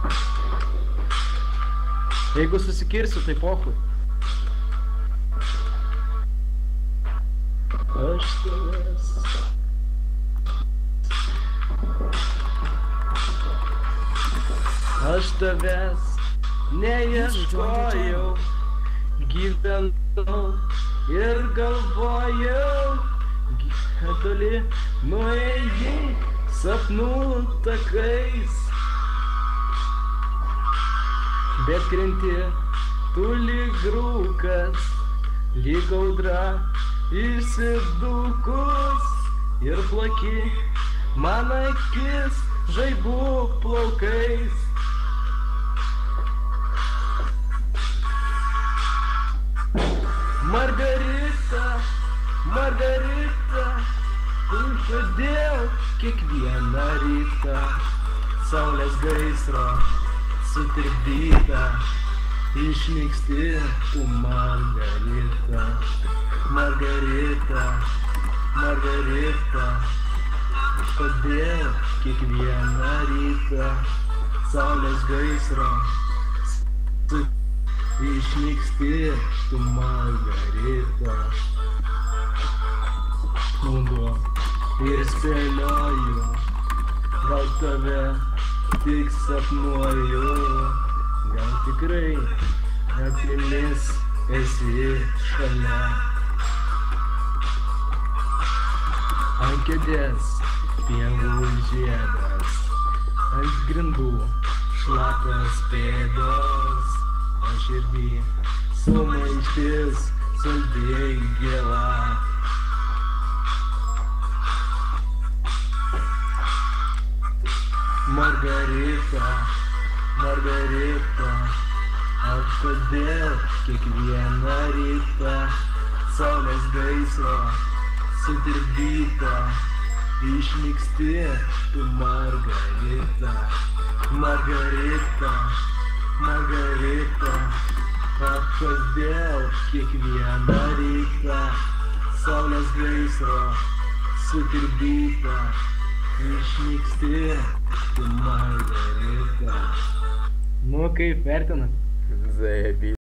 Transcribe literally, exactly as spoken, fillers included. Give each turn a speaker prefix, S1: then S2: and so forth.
S1: Jeigu susikirsiu, tai pochui. Aš tavęs. Aš tavęs neieškojau, gyvenau ir galvojau, toli nuėjai sapnų takais, bet krenti tu lyg rūkas, lyg audra išsidukus ir plaki man akis žaibų plaukais. Margarita, Margarita, kodėl kiekvieną rytą saulės gaisro sutirpdyta išnyksti tu, Margarita, Margarita, Margarita, kodėl kiekvieną rytą saulės gaisro išnyksti tu, Margarita. Naudo ir spėlioju, gal tave tik sapnuoju, gal tikrai akimis esi šalia. Ant kėdės pievų žiedas, ant grindų šlapios pėdos, o širdį sumaištis saldi gėla. Margarita, Margarita, o kodėl kiekvieną rytą saulės gaisro sutirpdyta išnyksti tu, Margarita, Margarita, Margarita, o kodėl kiekvieną rytą saulės gaisro sutirpdyta išnyksti tu, Margarita. Nu, kaip vertinat?
S2: Zajebi.